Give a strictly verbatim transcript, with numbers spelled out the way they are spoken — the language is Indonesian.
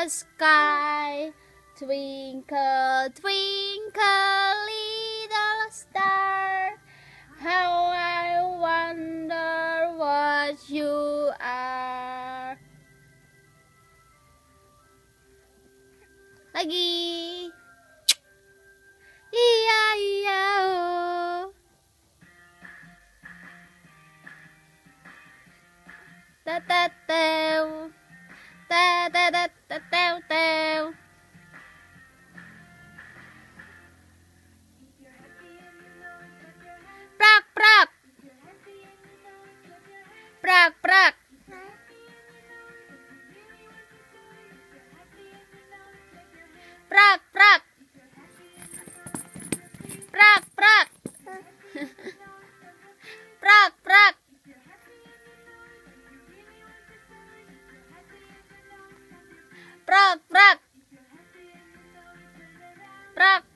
the sky. Twinkle, twinkle, little star, how I wonder what you are. Lagi. Iya, iya, oh. Tetetew, tetetetetew. Prak, prak. Prak, prak. Prak, prak. Prak, prak. Prak, prak. Prak, prak. Prak.